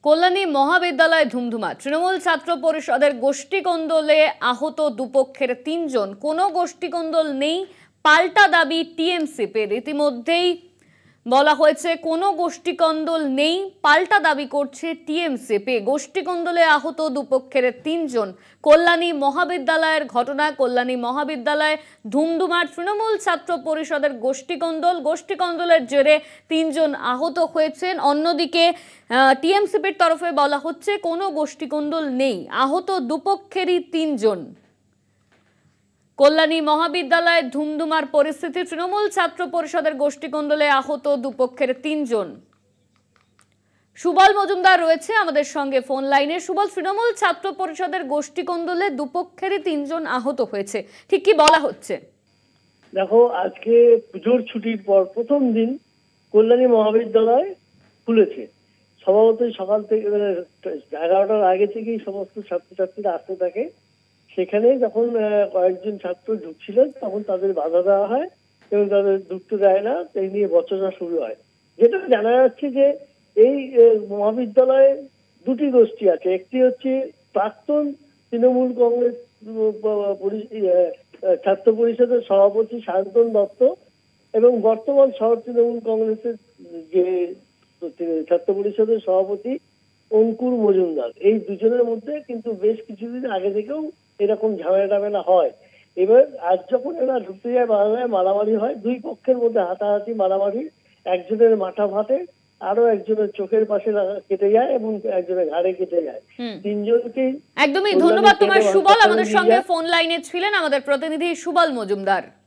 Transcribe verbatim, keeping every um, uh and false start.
কল্যাণী মহাবিদ্যালয়ে ধুমধুমা। তৃণমূল ছাত্র পরিষদের গোষ্ঠী কোন্দলে আহত দুপক্ষের তিনজন। কোনো গোষ্ঠী কোন্দল নেই, পাল্টা দাবি টিএমসিপির। ইতিমধ্যেই বলা হয়েছে কোনো গোষ্ঠী কোন্দল নেই, পাল্টা দাবি করছে টিএমসিপি। গোষ্ঠী কোন্দলে আহত দুপক্ষের তিনজন। কল্যাণী মহাবিদ্যালয়ের ঘটনা। কল্যাণী মহাবিদ্যালয়ে ধুমধুমার। তৃণমূল ছাত্র পরিষদের গোষ্ঠী কোন্দল গোষ্ঠী কোন্দলের জেরে তিনজন আহত হয়েছেন। অন্যদিকে টিএমসিপির তরফে বলা হচ্ছে কোনো গোষ্ঠী কোন্দল নেই, আহত দুপক্ষেরই তিনজন। কল্যাণী মহাবিদ্যালয়ে ধুমধুমার পরিস্থিতি। তৃণমূল ছাত্র পরিষদের গোষ্ঠী কোন্দলে আহত দুপক্ষের তিনজন। সুবল মজুমদার রয়েছে আমাদের সঙ্গে ফোন লাইনে। সুবল, তৃণমূল ছাত্র পরিষদের গোষ্ঠী কোন্দলে দুপক্ষেরই তিনজন আহত হয়েছে, ঠিক কি বলা হচ্ছে? দেখো, আজকে পুজোর ছুটির পর প্রথম দিন কল্যাণী মহাবিদ্যালয় খুলেছে। স্বভাবতই সকাল থেকে এগারোটার আগে থেকেই সমস্ত ছাত্রছাত্রীরা আসতে থাকে। সেখানে যখন কয়েকজন ছাত্র ঢুকছিলেন তখন তাদের বাধা দেওয়া হয় এবং তাদের ঢুকতে দেয় না, এই নিয়ে বচসা শুরু হয়। যেটা জানা যাচ্ছে যে এই মহাবিদ্যালয়ে দুটি গোষ্ঠী আছে। একটি হচ্ছে প্রাক্তন তৃণমূল কংগ্রেস ছাত্র পরিষদের সভাপতি শান্তন দত্ত এবং বর্তমান শহর তৃণমূল কংগ্রেসের যে ছাত্র পরিষদের সভাপতি অঙ্কুর মজুমদার। এই দুজনের মধ্যে কিন্তু বেশ কিছুদিন আগে থেকেও এরকম ঝামেলা টামেলা হয়। এবার আজ যখন এরা ঢুকতে যায় বাংলায় মারামারি হয়, দুই পক্ষের মধ্যে হাতাহাতি মারামারি, একজনের মাথা ফাটে, আরো একজনের চোখের পাশে কেটে যায় এবং একজনের ঘাড়ে কেটে যায়। তিনজনকে একদমই ধন্যবাদ তোমার সুবল। আমাদের সঙ্গে ফোন লাইনে ছিলেন আমাদের প্রতিনিধি সুবল মজুমদার।